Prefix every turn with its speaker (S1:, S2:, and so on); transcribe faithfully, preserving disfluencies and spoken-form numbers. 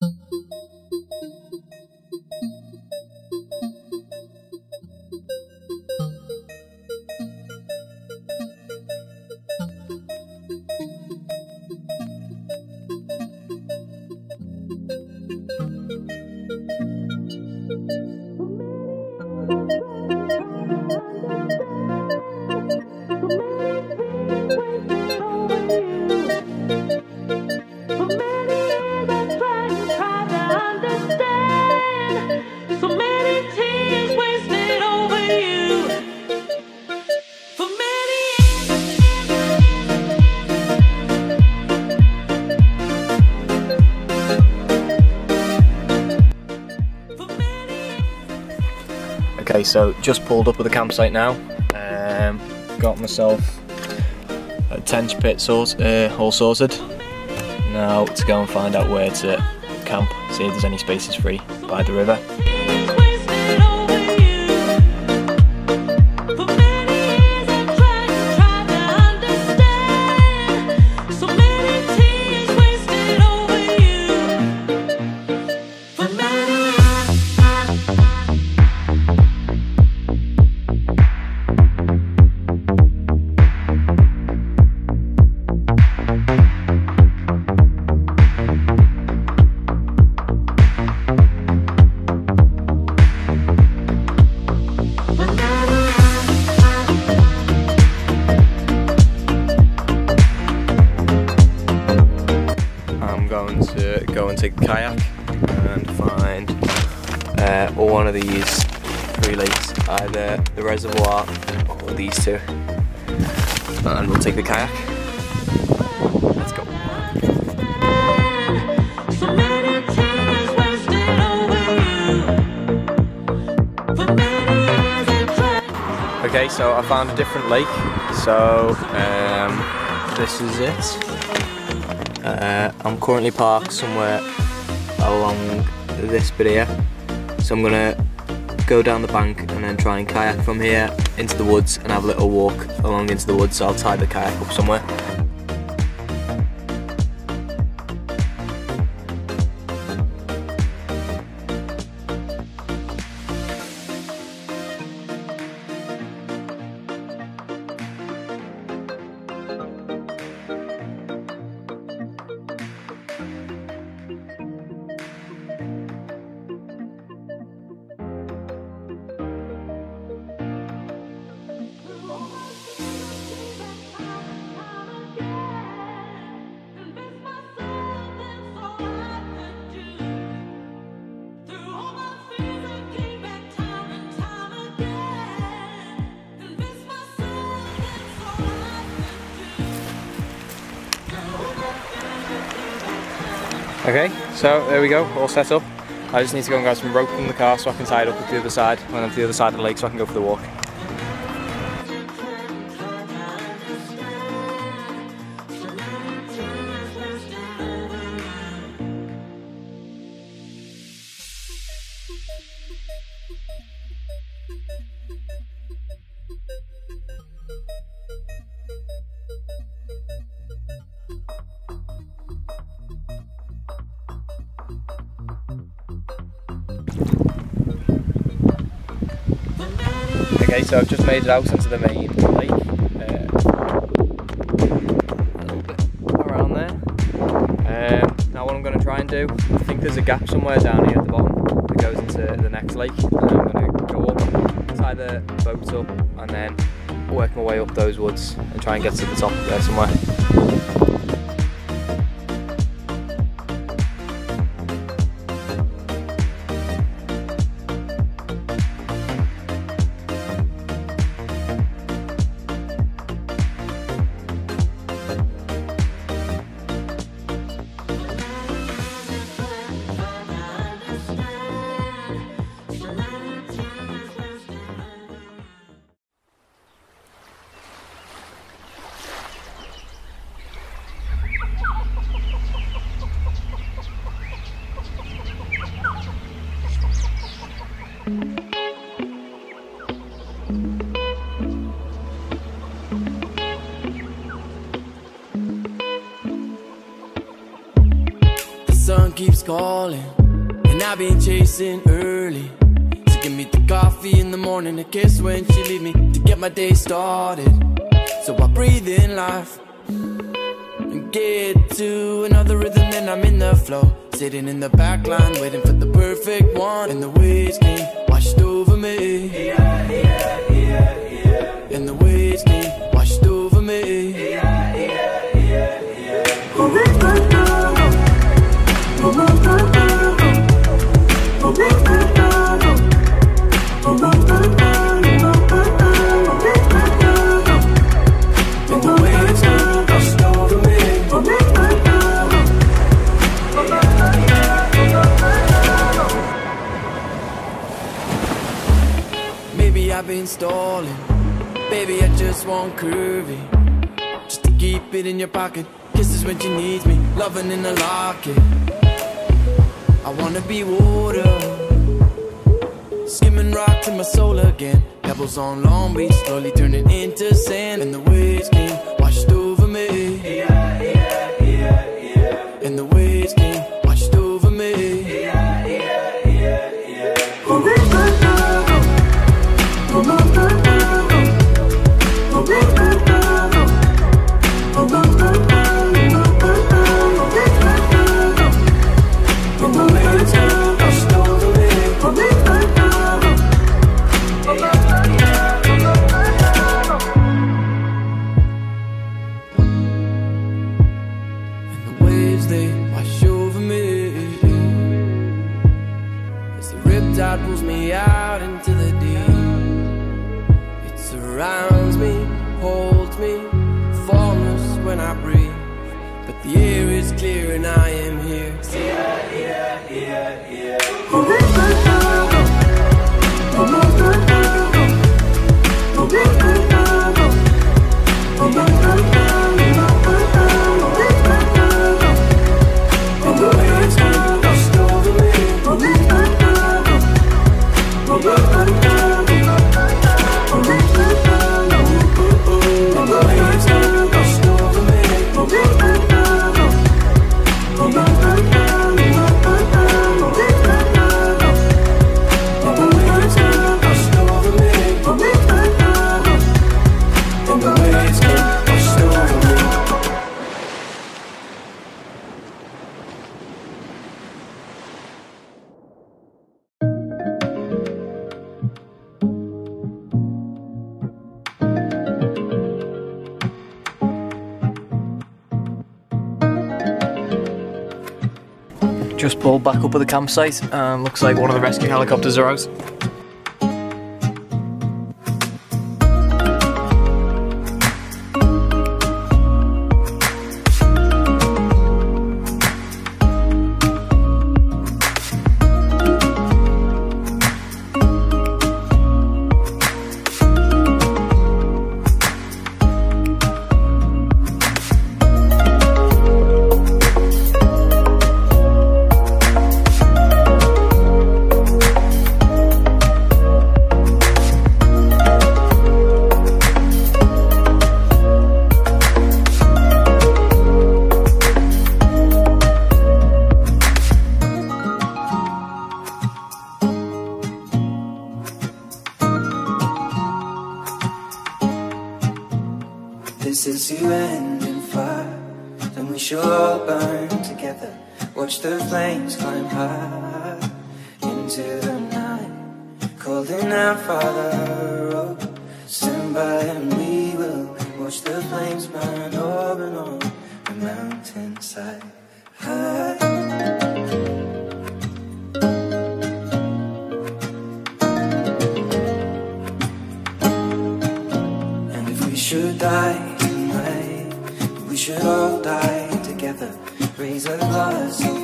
S1: Okay, so just pulled up at the campsite now. Um, got myself a tent pit sort, uh, all sorted. Now to go and find out where to camp, see if there's any spaces free by the river. To go and take a kayak and find uh, one of these three lakes, either the reservoir or these two, and we'll take the kayak. Let's go. Okay, so I found a different lake, so um, this is it. Uh, I'm currently parked somewhere along this bit here, so I'm gonna go down the bank and then try and kayak from here into the woods and have a little walk along into the woods, so I'll tie the kayak up somewhere. Okay, so there we go, all set up. I just need to go and grab some rope from the car so I can tie it up at the other side, when I'm to the other side of the lake so I can go for the walk. Okay, so I've just made it out into the main lake, uh, a little bit around there. Um, now what I'm going to try and do, I think there's a gap somewhere down here at the bottom that goes into the next lake, and I'm going to go up, tie the boat up, and then work my way up those woods and try and get to the top there somewhere.
S2: Keeps is calling, and I've been chasing early. So give me the coffee in the morning, a kiss when she leave me to get my day started. So I breathe in life and get to another rhythm, and I'm in the flow. Sitting in the back line, waiting for the perfect one, and the waves came washed over me. Yeah, yeah, yeah, yeah. And the waves came washed over me. Yeah, yeah, yeah, yeah. I've been stalling, baby, I just want curvy, just to keep it in your pocket. Kisses when she needs me, loving in a locket. I wanna be water, skimming rocks in my soul again. Pebbles on Long Beach, slowly turning into sand, and the waves came washed over me. Yeah, yeah, yeah, yeah. And the waves came washed over me. Yeah, yeah, yeah, yeah. Pulls me out into the deep. It surrounds me, holds me, formless when I breathe. But the air is clear and I am here. Yeah, yeah, yeah, yeah.
S1: Just pulled back up at the campsite and looks like one of the rescue helicopters are out.
S3: This is the end in fire, then we shall all burn together. Watch the flames climb high into the night, calling out, Father, oh, stand by and we will watch the flames burn over and on the mountainside. High. And if we should die, we should all die together. Raise a glass of